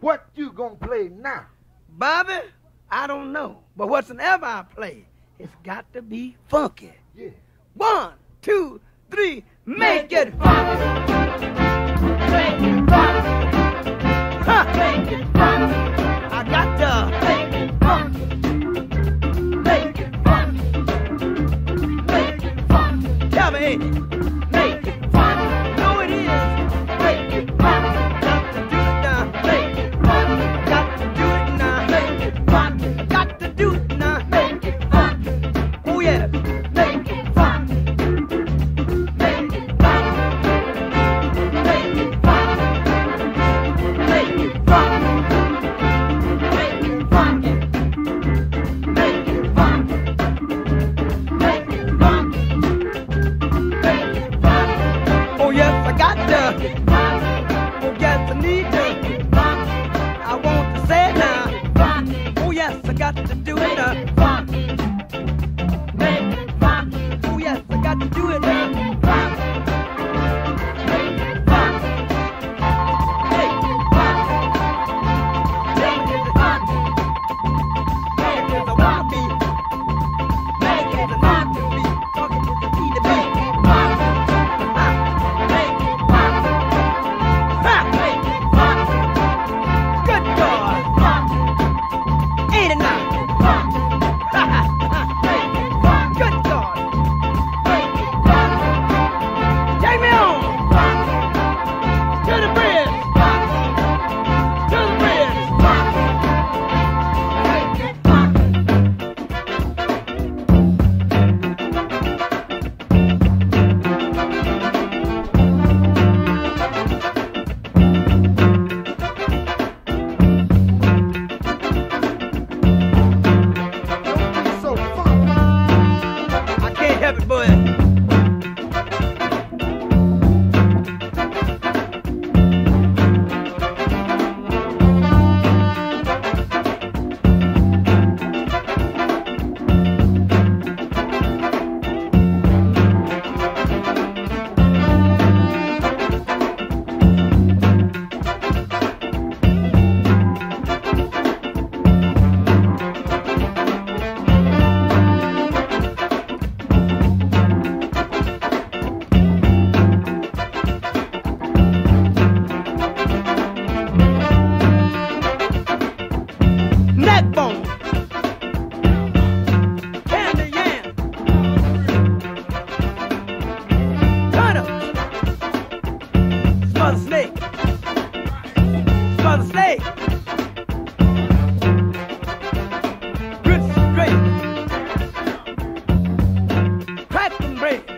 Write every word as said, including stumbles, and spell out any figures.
What you gonna play now? Bobby, I don't know. But whatsoever I play, it's got to be funky. Yeah. One, two, three, make it funky. Make it funky. Huh. Make it funky. I got to Make it funky. Make it funky. Make it funky. tell me, ain't it? Make it funky. No, it is. Make it funky. Got to do it now. Make it funky. Got to do it now. Make it funky. Got to do it now. Make it funky. Oh yeah. Make it funky. Make it funky. Make it funky. Make it funky. Make it funky. Make it funky. Make it funky. Make it funky. Oh yes, I got to. Oh yes, I need to. I want to say it now. Oh yes, I got to do it now. Oh yes, I got to do it now. Because I wanna be. Because I want to be. Talking to the key to be. Good God. Ain't it now? Good God. Take me on. To the bridge. To the bridge. So funky. I can't help it, boy. Neck bone. Candy yam. Turnips. Smother snake. Smother snake. Grits and gravy. Crack and bread.